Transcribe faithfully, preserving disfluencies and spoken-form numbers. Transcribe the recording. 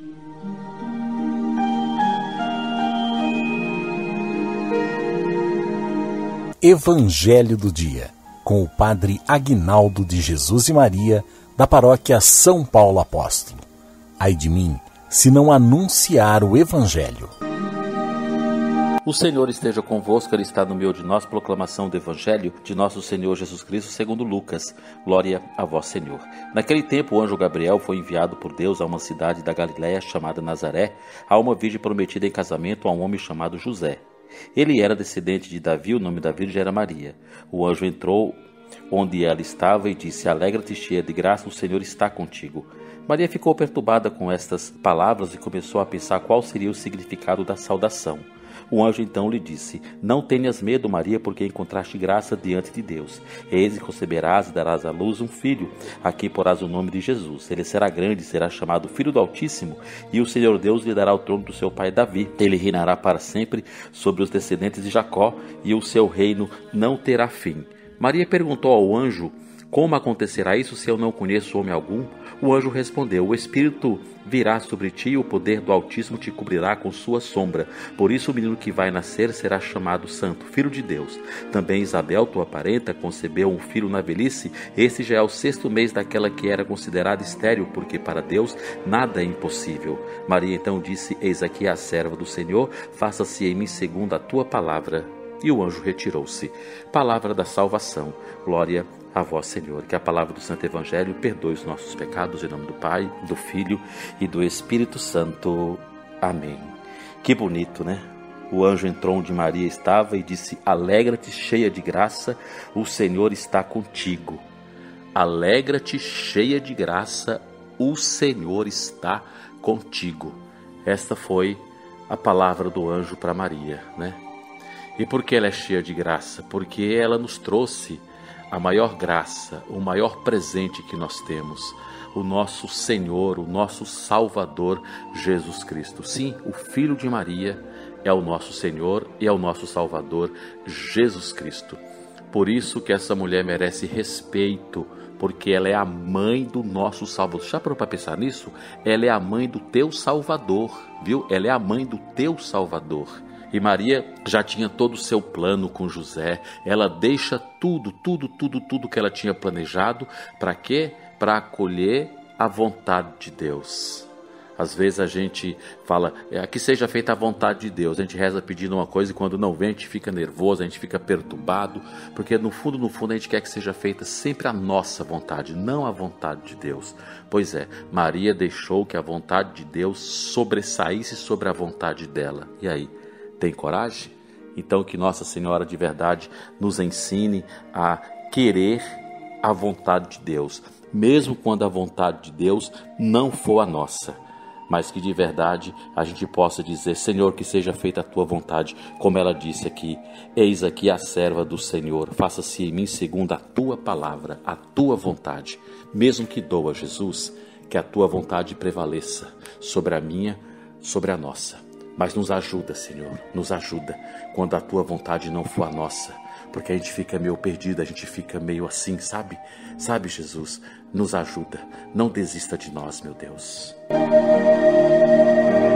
Evangelho do Dia, com o Padre Aguinaldo de Jesus e Maria, da Paróquia São Paulo Apóstolo. Ai de mim, se não anunciar o Evangelho. O Senhor esteja convosco, Ele está no meio de nós. Proclamação do Evangelho de nosso Senhor Jesus Cristo segundo Lucas. Glória a vós, Senhor. Naquele tempo, o anjo Gabriel foi enviado por Deus a uma cidade da Galiléia chamada Nazaré, a uma virgem prometida em casamento a um homem chamado José. Ele era descendente de Davi, o nome da virgem era Maria. O anjo entrou onde ela estava e disse: Alegra-te, cheia de graça, o Senhor está contigo. Maria ficou perturbada com estas palavras e começou a pensar qual seria o significado da saudação. O anjo então lhe disse: Não tenhas medo, Maria, porque encontraste graça diante de Deus. Eis que conceberás e darás à luz um filho, a quem porás o nome de Jesus. Ele será grande, será chamado Filho do Altíssimo, e o Senhor Deus lhe dará o trono do seu pai Davi. Ele reinará para sempre sobre os descendentes de Jacó, e o seu reino não terá fim. Maria perguntou ao anjo: Como acontecerá isso se eu não conheço homem algum? O anjo respondeu: O Espírito virá sobre ti e o poder do Altíssimo te cobrirá com sua sombra. Por isso o menino que vai nascer será chamado Santo, Filho de Deus. Também Isabel, tua parenta, concebeu um filho na velhice. Esse já é o sexto mês daquela que era considerada estéril, porque para Deus nada é impossível. Maria então disse: Eis aqui a serva do Senhor, faça-se em mim segundo a tua palavra. E o anjo retirou-se. Palavra da salvação. Glória a vós, Senhor. Que a palavra do Santo Evangelho perdoe os nossos pecados, em nome do Pai, do Filho e do Espírito Santo. Amém. Que bonito, né? O anjo entrou onde Maria estava e disse: Alegra-te, cheia de graça, o Senhor está contigo. Alegra-te, cheia de graça, o Senhor está contigo. Esta foi a palavra do anjo para Maria, né? E por que ela é cheia de graça? Porque ela nos trouxe a maior graça, o maior presente que nós temos, o nosso Senhor, o nosso Salvador, Jesus Cristo. Sim, o Filho de Maria é o nosso Senhor e é o nosso Salvador, Jesus Cristo. Por isso que essa mulher merece respeito, porque ela é a mãe do nosso Salvador. Já parou para pensar nisso? Ela é a mãe do teu Salvador, viu? Ela é a mãe do teu Salvador. E Maria já tinha todo o seu plano com José. Ela deixa tudo, tudo, tudo, tudo que ela tinha planejado. Para quê? Para acolher a vontade de Deus. Às vezes a gente fala: que seja feita a vontade de Deus. A gente reza pedindo uma coisa e quando não vem a gente fica nervoso, a gente fica perturbado. Porque no fundo, no fundo a gente quer que seja feita sempre a nossa vontade, não a vontade de Deus. Pois é, Maria deixou que a vontade de Deus sobressaísse sobre a vontade dela. E aí? Tem coragem? Então que Nossa Senhora de verdade nos ensine a querer a vontade de Deus, mesmo quando a vontade de Deus não for a nossa, mas que de verdade a gente possa dizer: Senhor, que seja feita a tua vontade, como ela disse aqui: Eis aqui a serva do Senhor, faça-se em mim segundo a tua palavra, a tua vontade. Mesmo que doa, Jesus, que a tua vontade prevaleça sobre a minha, sobre a nossa. Mas nos ajuda, Senhor, nos ajuda quando a tua vontade não for a nossa, porque a gente fica meio perdido, a gente fica meio assim, sabe? Sabe, Jesus, nos ajuda, não desista de nós, meu Deus.